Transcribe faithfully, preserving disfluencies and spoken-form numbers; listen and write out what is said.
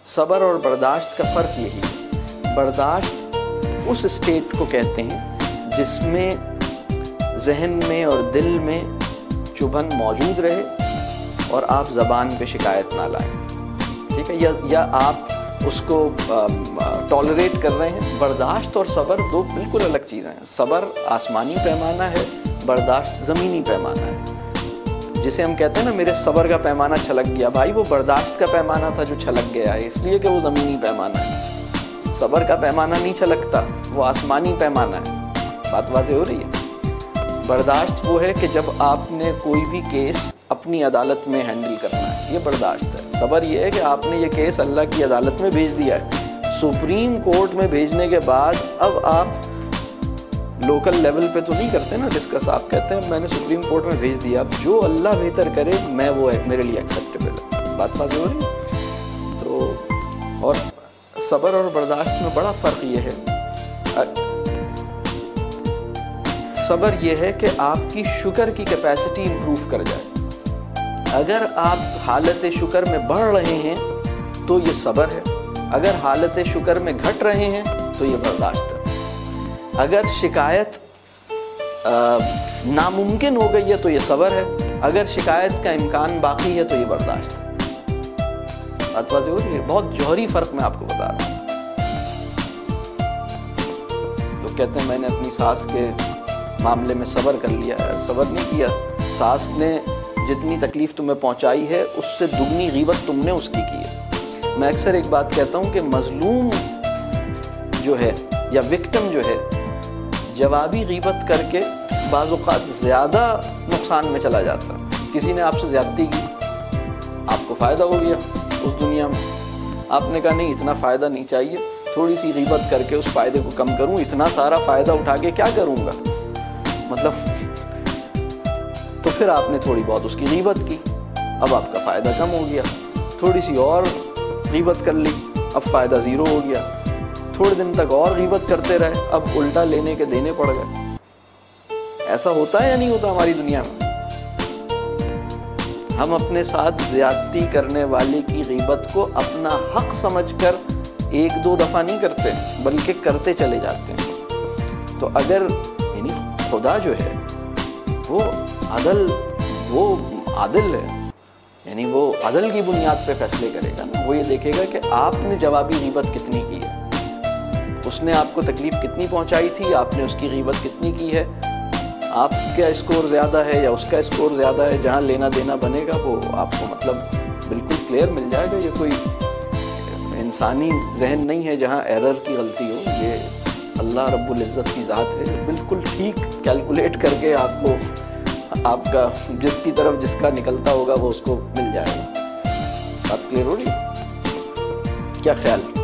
सब्र और बर्दाश्त का फ़र्क यही है। बर्दाश्त उस स्टेट को कहते हैं जिसमें जहन में और दिल में चुभन मौजूद रहे और आप ज़बान पे शिकायत ना लाएं, ठीक है, या या आप उसको टॉलरेट कर रहे हैं। बर्दाश्त और सब्र दो बिल्कुल अलग चीज़ें हैं। सब्र आसमानी पैमाना है, बर्दाश्त ज़मीनी पैमाना है। जिसे हम कहते हैं ना मेरे सब्र का पैमाना छलक गया, भाई वो बर्दाश्त का पैमाना था जो छलक गया है, इसलिए कि वो ज़मीनी पैमाना है। सब्र का पैमाना नहीं छलकता, वो आसमानी पैमाना है। बात वाज़ेह हो रही है। बर्दाश्त वो है कि जब आपने कोई भी केस अपनी अदालत में हैंडल करना है, ये बर्दाश्त है। सब्र ये है कि आपने ये केस अल्लाह की अदालत में भेज दिया है। सुप्रीम कोर्ट में भेजने के बाद अब आप लोकल लेवल पे तो नहीं करते ना डिस्कस, आप कहते हैं मैंने सुप्रीम कोर्ट में भेज दिया, अब जो अल्लाह बेहतर करे मैं वो है, मेरे लिए एक्सेप्टेबल है। बात बात हो रही। तो और सब्र और बर्दाश्त में बड़ा फ़र्क ये है। सब्र ये है कि आपकी शुक्र की कैपेसिटी इंप्रूव कर जाए। अगर आप हालत शुक्र में बढ़ रहे हैं तो ये सब्र है, अगर हालत शुक्र में घट रहे हैं तो ये बर्दाश्त है। अगर शिकायत नामुमकिन हो गई है तो ये सब्र है, अगर शिकायत का इम्कान बाकी है तो ये बर्दाश्त है। बात वाज़ेह हो रही है। बहुत जौहरी फ़र्क मैं आपको बता रहा हूँ। लोग कहते हैं मैंने अपनी सास के मामले में सब्र कर लिया है। सब्र नहीं किया। सास ने जितनी तकलीफ़ तुम्हें पहुंचाई है उससे दुगनी गीबत तुमने उसकी की है। मैं अक्सर एक बात कहता हूं कि मजलूम जो है या विक्टिम जो है जवाबी गीबत करके बाज़ औक़ात ज़्यादा नुकसान में चला जाता है। किसी ने आपसे ज़्यादती की, आपको फ़ायदा हो गया उस दुनिया में, आपने कहा नहीं इतना फ़ायदा नहीं चाहिए, थोड़ी सी गीबत करके उस फ़ायदे को कम करूँ, इतना सारा फ़ायदा उठा के क्या करूँगा, मतलब तो फिर आपने थोड़ी बहुत उसकी गीबत की, अब आपका फ़ायदा कम हो गया। थोड़ी सी और गीबत कर ली, अब फ़ायदा ज़ीरो हो गया। थोड़े दिन तक और गीबत करते रहे, अब उल्टा लेने के देने पड़ गए। ऐसा होता है या नहीं होता हमारी दुनिया में? हम अपने साथ ज़्यादती करने वाले की गीबत को अपना हक समझकर एक दो दफ़ा नहीं करते, बल्कि करते चले जाते हैं। तो अगर यानी खुदा जो है वो अदल वो आदिल है, यानी वो अदल की बुनियाद पे फैसले करेगा ना। वो ये देखेगा कि आपने जवाबी गीबत कितनी की है, उसने आपको तकलीफ कितनी पहुंचाई थी, आपने उसकी गीबत कितनी की है, आपका स्कोर ज़्यादा है या उसका स्कोर ज़्यादा है। जहां लेना देना बनेगा वो आपको मतलब बिल्कुल क्लियर मिल जाएगा। ये कोई इंसानी जहन नहीं है जहां एरर की गलती हो, ये अल्लाह रब्बुल इज़्ज़त की ज़ात है, बिल्कुल ठीक कैलकुलेट करके आपको आपका जिसकी तरफ जिसका निकलता होगा वो उसको मिल जाएगा। बात क्लियर हो रही है? क्या ख्याल?